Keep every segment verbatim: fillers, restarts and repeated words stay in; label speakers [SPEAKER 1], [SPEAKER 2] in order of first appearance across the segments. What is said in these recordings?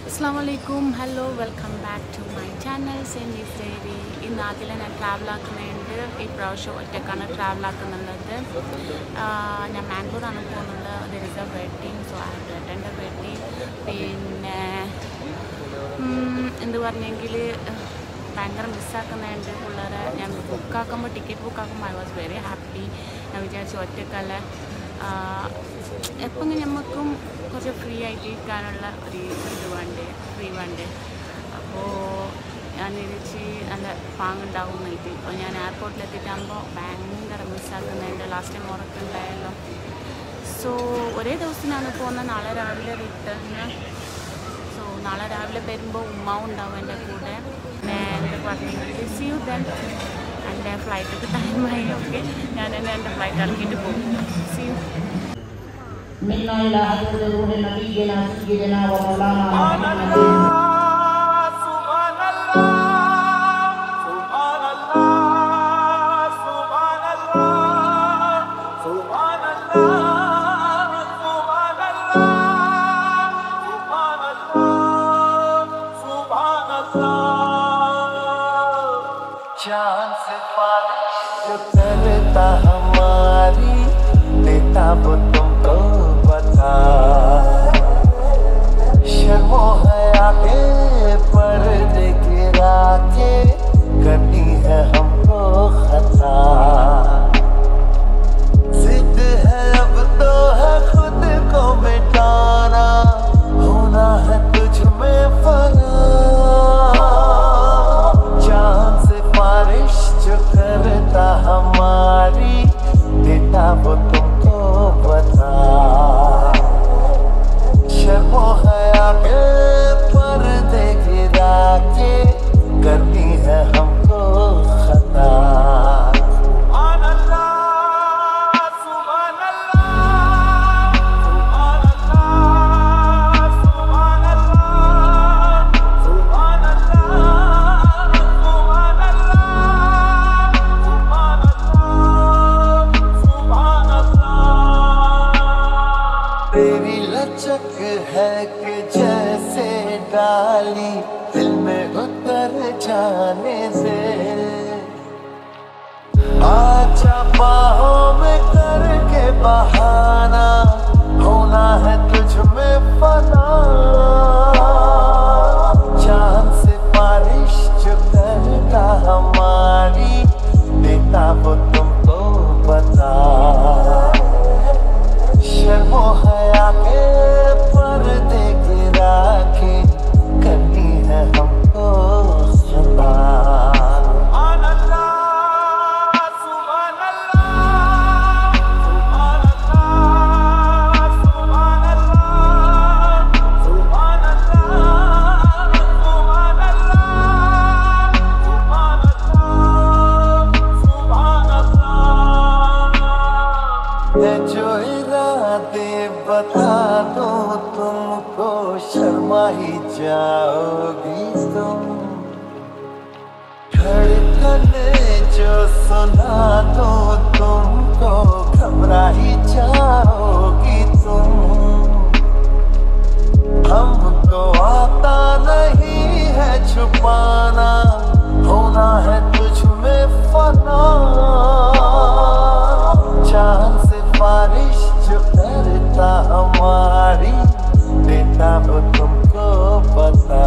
[SPEAKER 1] Assalamualaikum, hello, welcome back to my channel. Cindy's Diary. ഇന്ന് ആദ്യം ഞാൻ ട്രാവൽ ആക്കുന്നുണ്ട്. ഈ പ്രാവശ്യം ഒറ്റക്കാണ് ട്രാവൽ ആക്കുന്നുള്ളത്. ഞാൻ മാംഗ്ലൂരാണ് പോകുന്നത്. There is a wedding, so I have to attend a wedding. പിന്നെ എന്ത് പറഞ്ഞെങ്കിൽ ഭയങ്കര മിസ്സാക്കുന്നുണ്ട് പിള്ളേരെ. ഞാൻ ബുക്കാക്കുമ്പോൾ ടിക്കറ്റ് ബുക്കാക്കുമ്പോൾ ഐ വാസ് വെരി ഹാപ്പി. ഞാൻ വിചാരിച്ചു ഒറ്റക്കല്ല എപ്പോൾ നമുക്കും കുറച്ച് ഫ്രീ ആയിട്ട് ഇരിക്കാനുള്ള ഒരു ഇത് വേണ്ടേ, ഫ്രീ വേണ്ടേ. അപ്പോൾ ഞാൻ വിചാരിച്ച് നല്ല പാങ്ങുണ്ടാവും എന്നിട്ട്. അപ്പോൾ ഞാൻ എയർപോർട്ടിലെത്തിയിട്ടാകുമ്പോൾ ഭയങ്കര മിസ്സാക്കുന്നുണ്ട്. ലാസ്റ്റ് ടൈം ഉറക്കുണ്ടായല്ലോ. സോ ഒരേ ദിവസത്തിനാണ് പോകുന്നത്. നാളെ രാവിലെ റിട്ടേൺ. സോ നാളെ രാവിലെ വരുമ്പോൾ ഉമ്മാവും ഉണ്ടാവും എൻ്റെ കൂടെ. എന്താ പറഞ്ഞെങ്കിൽ സി യു ദെൻ. എൻ്റെ ഫ്ലൈറ്റൊക്കെ ടൈമായി. ഓക്കെ, ഞാൻ തന്നെ എൻ്റെ ഫ്ലൈറ്റ് ഇറക്കിയിട്ട് പോകും. See you.
[SPEAKER 2] मिलना इलाहा से रूह नबी के नाम की जना व मौलाना सुभान अल्लाह सुभान अल्लाह सुभान अल्लाह सुभान अल्लाह सुभान अल्लाह सुभान अल्लाह चांद से बारिश जो करता हमारी देता वो तुमको शर्मो हया के पर्दे गिरा के करनी है हमको खता। जिद है अब तो है खुद को मिटाना, होना है तुझ में फना। चांद से बारिश जो करता हमारी देता वो तुमको बता। शर्मो हया के पर्दे गिरा के करनी है हमको खता। सुभान अल्लाह सुभान अल्लाह सुभान अल्लाह सुभान अल्लाह सुभान अल्लाह सुभान अल्लाह सुभान अल्लाह। तेरी लचक है कि जैसे डाली दिल में उतर जाने से। आजा बाहों में करके बहाना, होना है तुझ में फना। चांद से बारिश जो करता हमारी देता वो तुमको बता। शर्मो हया के पर्दे गिरा के करनी है हमको खता। सुभान अल्लाह सुभान अल्लाह सुभान अल्लाह सुभान अल्लाह सुभान अल्लाह सुभान अल्लाह सुभान अल्लाह सुभान अल्लाह। है जो इरादे बता दो तुमको शर्मा ही जाओगी तुम। धड़कने जो सुना दो तुमको घबरा ही जाओगी तुम। हमको आता नहीं है छुपाना, होना है तुझ में फना। चांद से बारिश जो करता हमारी देता वो तुमको पता।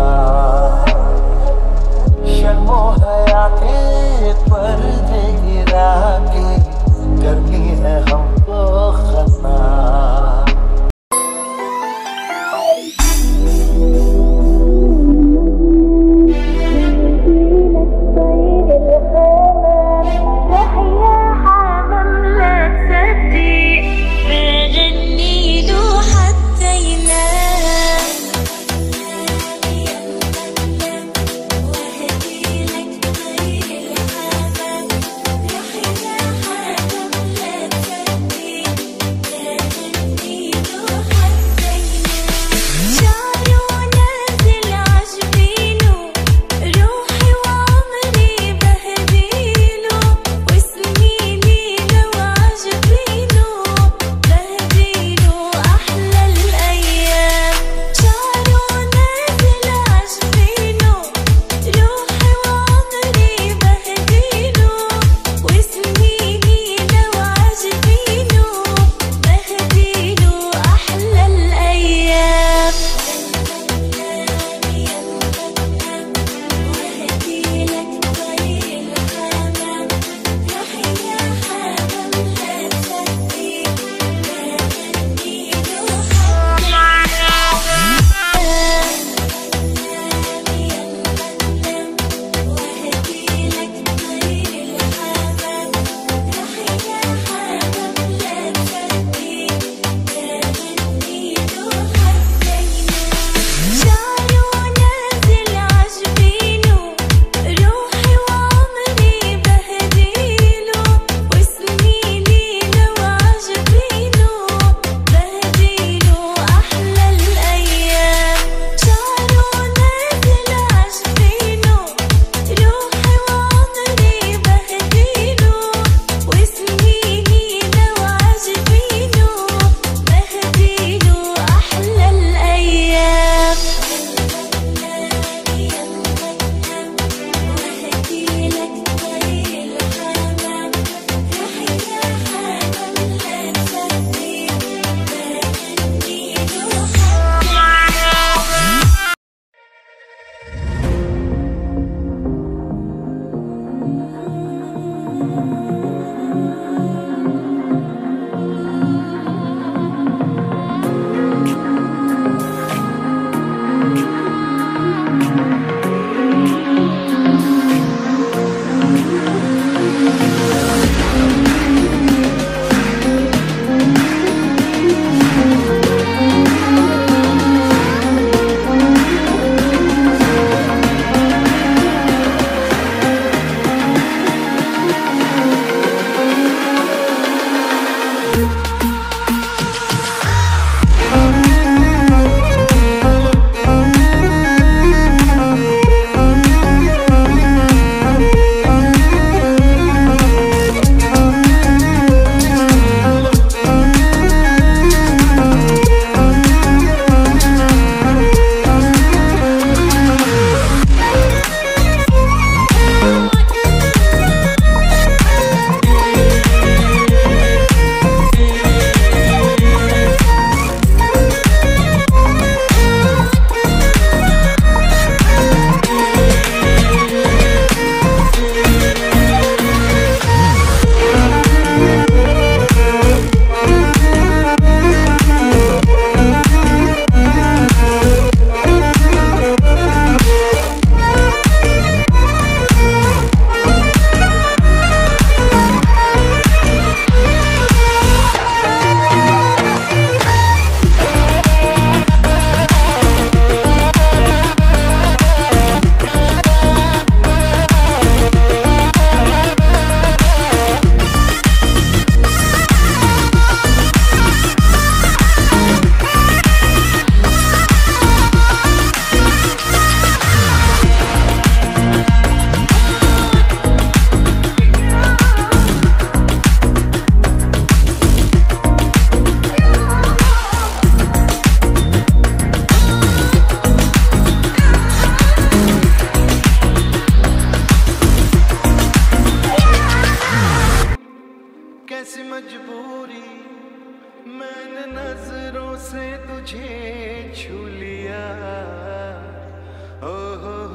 [SPEAKER 2] शर्मो हया के पर्दे गिरा के करनी है हमको खता।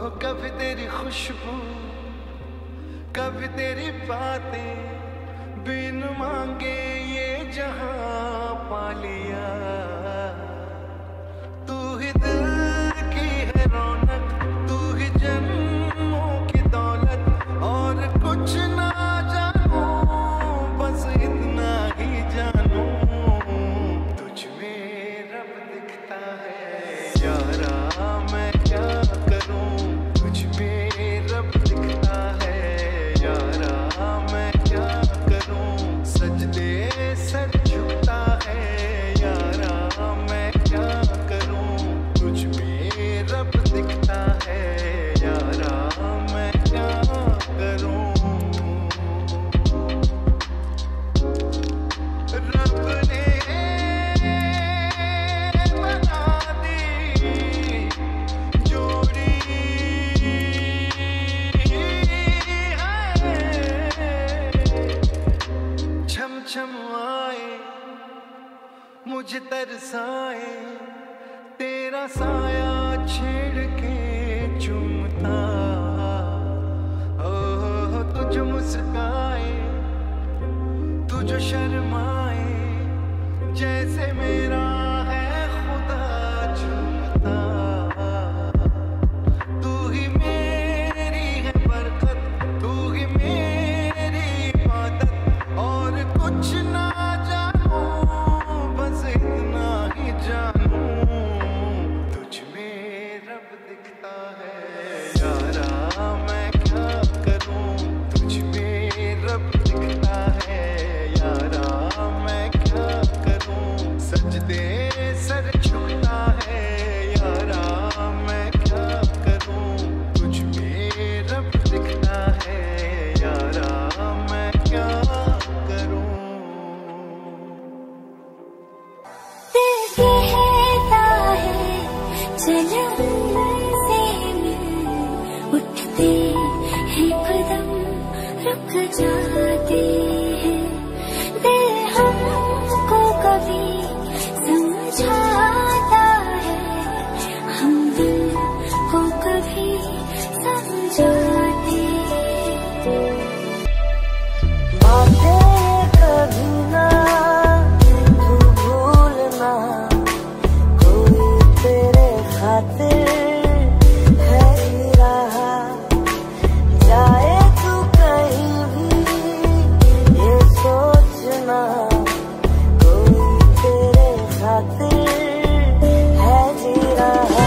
[SPEAKER 2] कभी तेरी खुशबू, कभी तेरी बातें, बिन मांगे ये जहां पा लिया। तू ही दिल की है रौनक, तू ही जन्मों की दौलत, और कुछ ना जानू, बस इतना ही जानू, तुझ में रब दिखता है यारा। मैं क्या करूं, तुझ में रब दिखता है यारा। मैं क्या करूं, सजदे सर झुकता है यारा। मैं क्या करूं, तुझ में रब दिखता है यारा। मैं क्या करूं, रब ने बना दी जोड़ी है। छम छम आए मुझे तरसाए, तेरा साया छेड़ के चुमता। ओह तुझ मुस्काए, तुझ शर्माए, जैसे मेरा है खुदा झूमता। तू ही मेरी है बरकत, तू ही मेरी इबादत, और कुछ ना जानू, बस इतना ही जानू, तुझ में रब दिखता है यारा। मैं क्या करूं, तुझ में रब दिखता है यारा। मैं क्या करूं, सजदे सर झुकता है यारा। मैं क्या करूं, तुझ में रब दिखता है यारा। मैं क्या करूं।
[SPEAKER 3] उठते हैं कदम, रुक जाते हैं, दिल हमको कभी समझाता है, हम दिल को कभी समझाते हैं।
[SPEAKER 4] बातें कभी ना तू भूलना, कोई तेरे खातिर जाए तू कहीं भी, ये सोचना, कोई तेरे खातिर है जी रहा।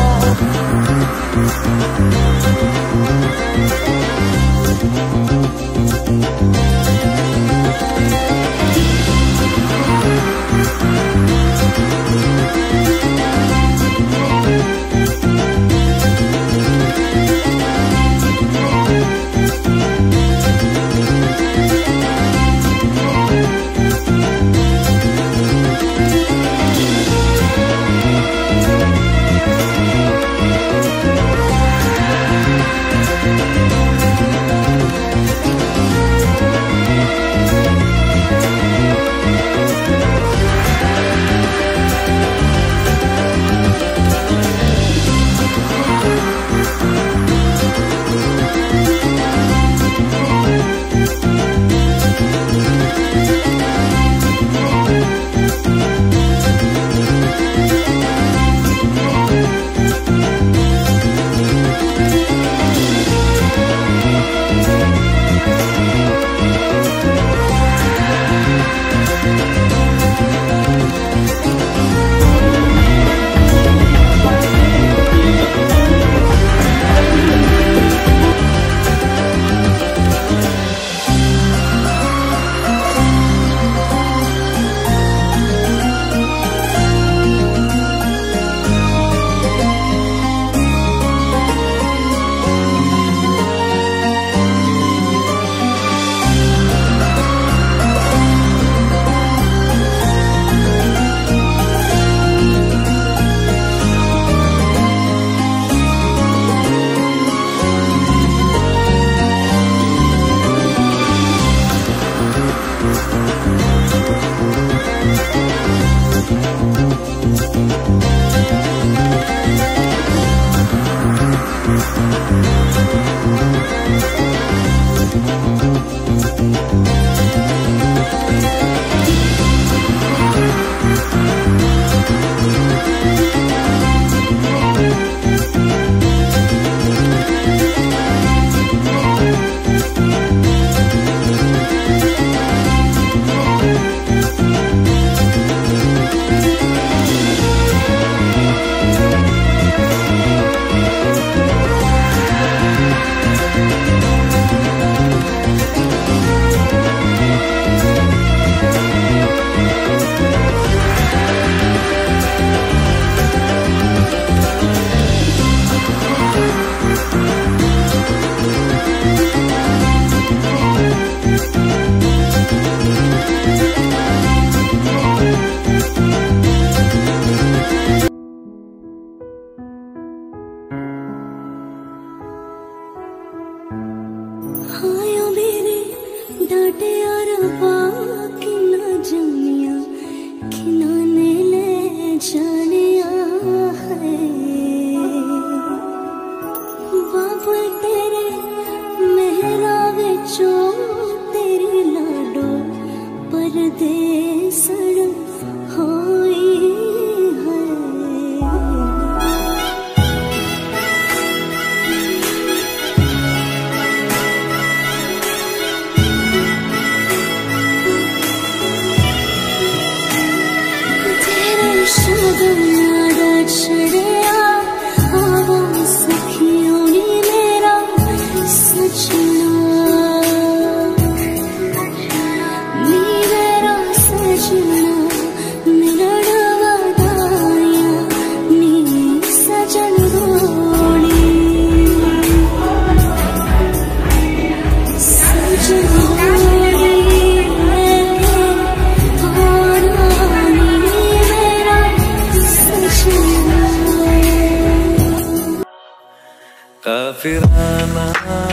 [SPEAKER 2] काफिराना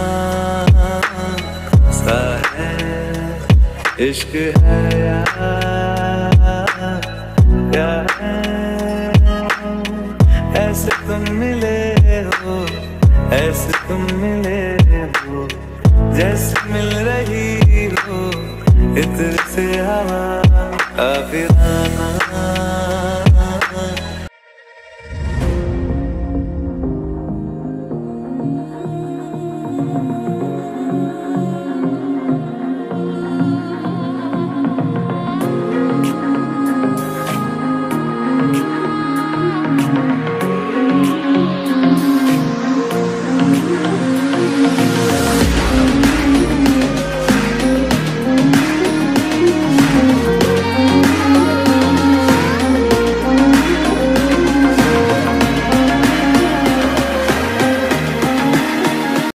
[SPEAKER 2] सा है इश्क है या क्या है, ऐसे तुम मिले हो, ऐसे तुम मिले